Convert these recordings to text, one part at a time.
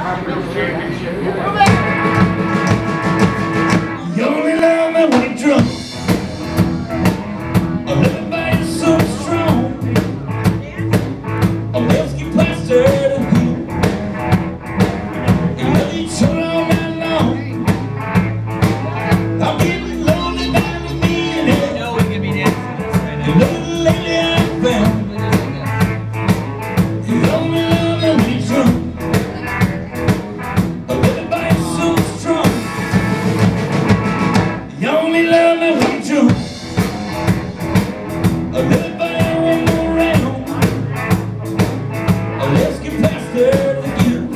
You only love me when you're drunk. A little bite so strong. A whiskey plastered and heat. You love each other all night long. I'm getting lonely down to me and it. No, we could be dancing. You know lately I've found you only love me when you're drunk. A little bite so strong. You only love me when you're drunk. A little bit one more round. Let's get past there again.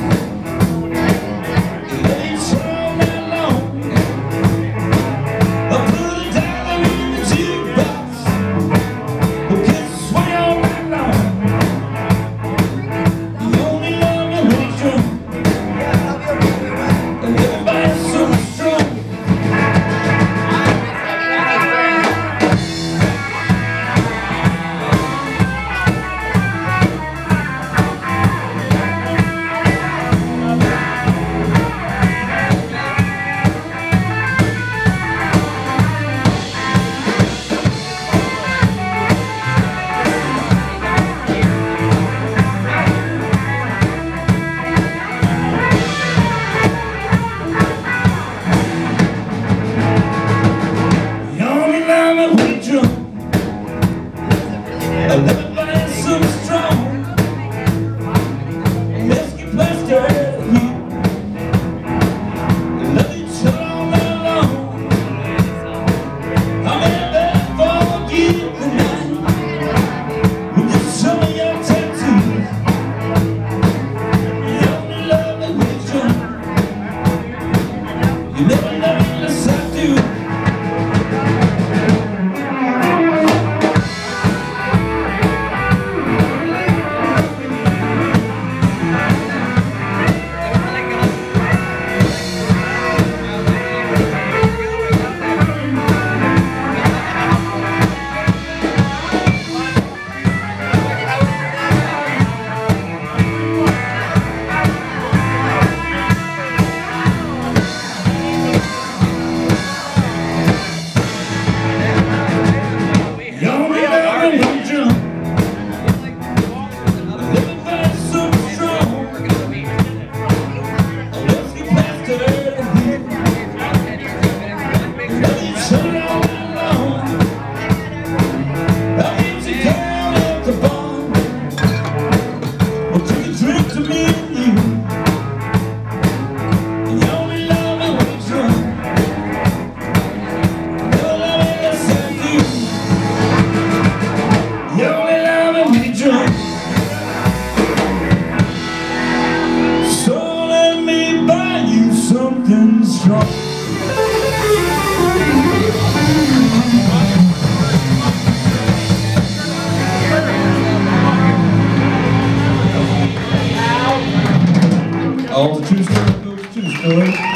It ain't so all night long. I put a dollar in the jukebox. We'll kiss swing all night long. You only love me when you're drunk. A little bit so strong. A little bit so strong. Let's get plastered here. Love each other all night long. I'll never forget the night when you show me your tattoos. You only love me when you're drunk. You never love me unless I do. So let me buy you something strong. All the true story goes true story.